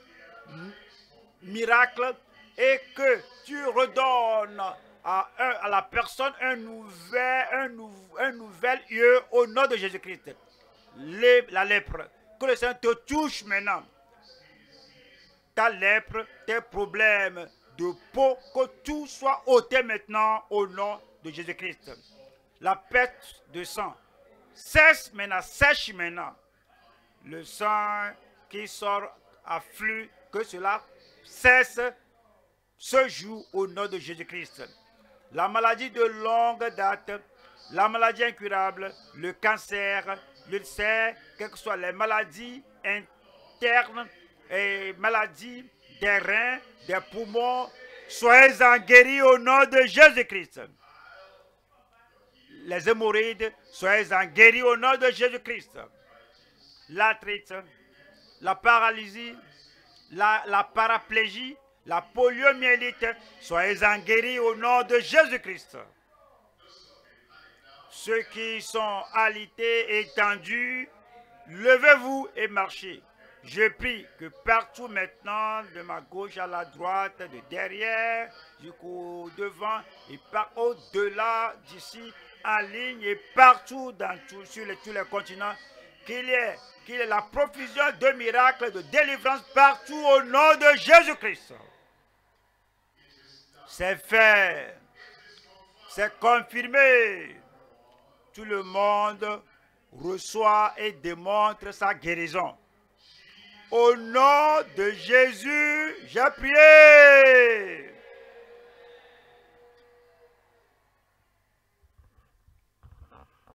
miracle et que tu redonnes à, un, à la personne un nouvel, un, nou, un nouvel yeux au nom de Jésus-Christ. La lèpre, que le Seigneur te touche maintenant. Ta lèpre, tes problèmes de peau, que tout soit ôté maintenant au nom de Jésus-Christ. La perte de sang cesse maintenant, sèche maintenant. Le sang qui sort à flux, que cela cesse ce jour au nom de Jésus-Christ. La maladie de longue date, la maladie incurable, le cancer, l'ulcère, quelles que soient les maladies internes et maladies des reins, des poumons, soyez-en guéris au nom de Jésus-Christ. Les hémorroïdes, soyez-en guéris au nom de Jésus-Christ. L'arthrite, la paralysie, la, la paraplégie, la poliomyélite, soyez-en guéris au nom de Jésus-Christ. Ceux qui sont alités, étendus, levez-vous et marchez. Je prie que partout maintenant, de ma gauche à la droite, de derrière, jusqu'au devant et par au-delà d'ici, en ligne et partout dans tout, sur les, tous les continents, qu'il y ait, qu'il y ait la profusion de miracles, de délivrance partout au nom de Jésus-Christ. C'est fait, c'est confirmé. Tout le monde reçoit et démontre sa guérison. Au nom de Jésus, j'ai prié.